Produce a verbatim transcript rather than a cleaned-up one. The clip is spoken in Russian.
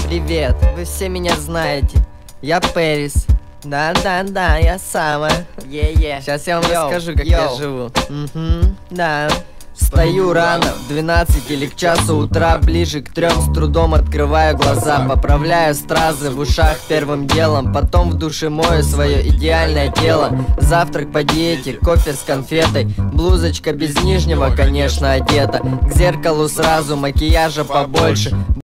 Привет, вы все меня знаете. Я Пэрис. Да-да-да, я самая. Е-е. Сейчас я вам Йоу, расскажу, как йоу. я живу. Угу, да. Встаю рано, в двенадцать или к часу утра, ближе к трем с трудом открываю глаза. Поправляю стразы в ушах первым делом, потом в душе мою свое идеальное тело. Завтрак по диете, кофе с конфетой, блузочка без нижнего, конечно, одета. К зеркалу сразу, макияжа побольше.